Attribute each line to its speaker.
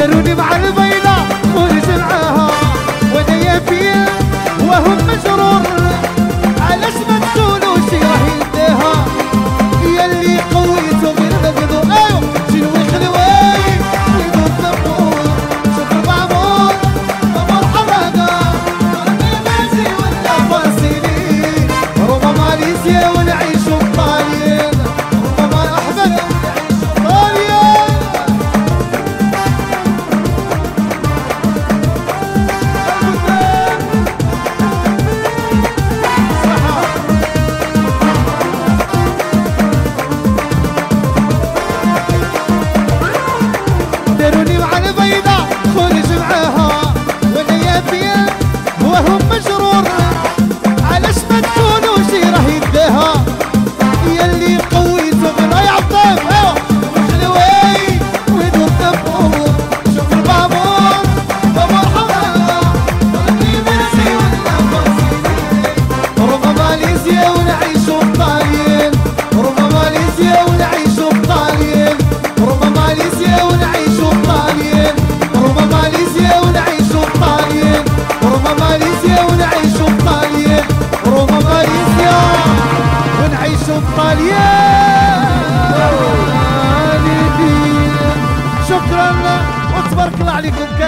Speaker 1: داروني مع البيضة خرج معاها وانا يافية وهم مجرور علاش ما تقولوش راه يداها هي اللي قويتو غير نقدو ايوا شنوي خلواي ويدو الثبور شوف المعمور مرحبا ربي ماشي ولا فاصلي روما ماليزيا ونعيشو في طاليان روما مرحبا ونعيشو في طاليان داروني مع البيضة خرج معاها وانا يافية وهم مجرور علاش ما تقولوش راه يداها هي اللي قويتو غير يا عطاف ايوا وخلواي ويدو الثبور شوف البابور ومرحبا ربي ميرسي ولا فاصلي روما ماليزيا ونعيشو في طاليان روما ماليزيا ونعيشو في طاليان روما ماليزيا ونعيشو في طاليان روما ماليزيا ونعيشو في طاليان روما ماليزيا ونعيشو في طاليان روما ماليزيا ونعيشو في طاليان شكرا وتبارك الله عليكم.